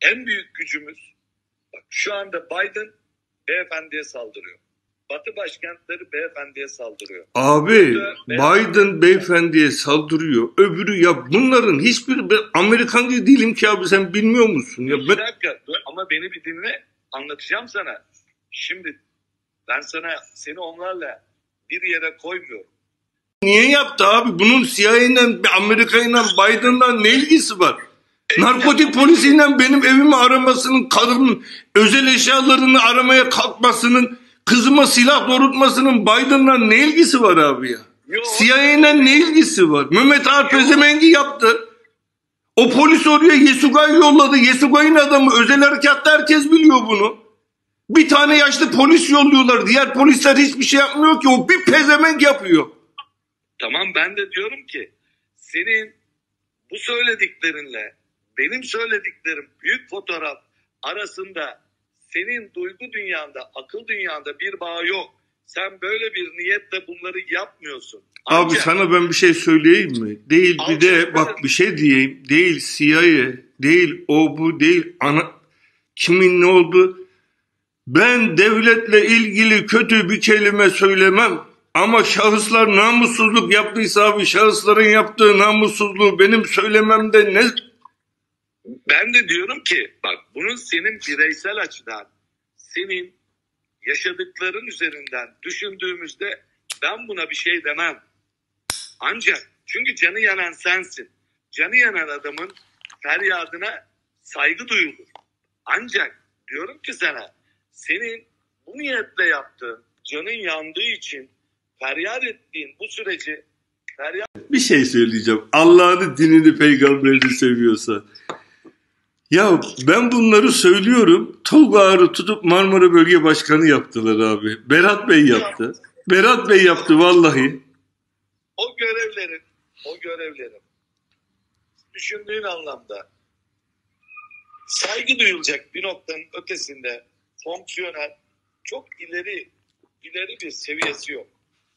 en büyük gücümüz, bak şu anda Biden beyefendiye saldırıyor. Batı başkentleri beyefendiye saldırıyor. Abi Biden beyefendiye saldırıyor. Öbürü ya bunların hiçbiri, ben Amerikancı değilim ki abi, sen bilmiyor musun? Ya bir dakika ama beni bir dinle, anlatacağım sana. Şimdi ben seni onlarla bir yere koymuyorum. Niye yaptı abi? Bunun CIA'yle, Amerika'yla, Biden'la ne ilgisi var? Narkotik polisiyle benim evimi aramasının, kadının özel eşyalarını aramaya kalkmasının, kızıma silah doğrultmasının Biden'la ne ilgisi var abi ya? CIA'yle ne ilgisi var? Mehmet Arpezemengi yaptı. O polis oraya Yesuga'yı yolladı. Yesuga'nın adamı, özel harekatta herkes biliyor bunu. Bir tane yaşlı polis yolluyorlar. Diğer polisler hiçbir şey yapmıyor ki. O bir pezemenk yapıyor. Tamam, ben de diyorum ki senin bu söylediklerinle benim söylediklerim, büyük fotoğraf arasında senin duygu dünyanda, akıl dünyanda bir bağ yok. Sen böyle bir niyetle bunları yapmıyorsun. Abi sana ben bir şey söyleyeyim mi? Değil bir de bak bir şey diyeyim. Değil CIA, değil o bu, değil kimin ne oldu? Ben devletle ilgili kötü bir kelime söylemem. Ama şahıslar namussuzluk yaptıysa abi, şahısların yaptığı namussuzluğu benim söylememde ne? Ben de diyorum ki bak, bunun senin bireysel açıdan, senin yaşadıkların üzerinden düşündüğümüzde ben buna bir şey demem. Ancak çünkü canı yanan sensin. Canı yanan adamın feryadına saygı duyulur. Ancak diyorum ki sana, senin bu niyetle yaptığın, canın yandığı için feryat ettiğin bu süreci Bir şey söyleyeceğim. Allah'ını, dinini, peygamberini seviyorsa. Ya ben bunları söylüyorum. Tolga Ağar'ı tutup Marmara Bölge Başkanı yaptılar abi. Berat Bey yaptı. Berat Bey yaptı vallahi. O görevlerin düşündüğün anlamda saygı duyulacak bir noktanın ötesinde fonksiyonel, çok ileri bir seviyesi yok.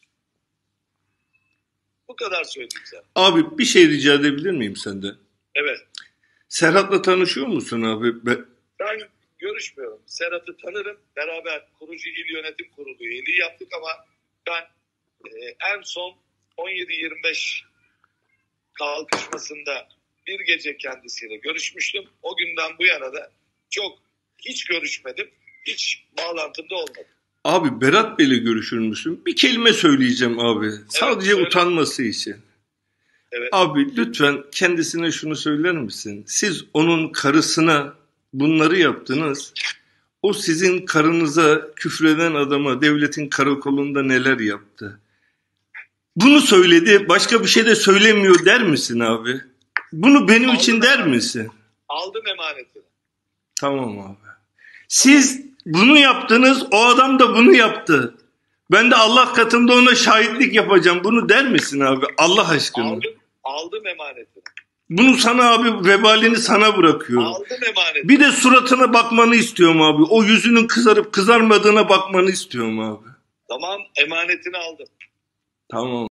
Bu kadar söyleyeyim sana. Abi bir şey rica edebilir miyim senden? Evet. Serhat'la tanışıyor musun abi? Ben görüşmüyorum. Serhat'ı tanırım. Beraber kurucu il yönetim kurulu üyeliği yaptık ama ben en son 17-25 kalkışmasında bir gece kendisiyle görüşmüştüm. O günden bu yana da hiç görüşmedim. Hiç bağlantımda olmadı. Abi Berat Bey'le görüşür müsün? Bir kelime söyleyeceğim abi. Evet, sadece söyle. Utanması için. Evet. Abi lütfen kendisine şunu söyler misin? Siz onun karısına bunları yaptınız. O sizin karınıza küfreden adama devletin karakolunda neler yaptı? Bunu söyledi, başka bir şey de söylemiyor der misin abi? Bunu benim için der misin? Aldım emanetini. Tamam abi. Siz bunu yaptınız, o adam da bunu yaptı. Ben de Allah katında ona şahitlik yapacağım. Bunu der misin abi? Allah aşkına. Aldım emanetini. Bunu sana abi, vebalini sana bırakıyorum. Aldım emanetini. Bir de suratına bakmanı istiyorum abi. O yüzünün kızarıp kızarmadığına bakmanı istiyorum abi. Tamam, emanetini aldım. Tamam.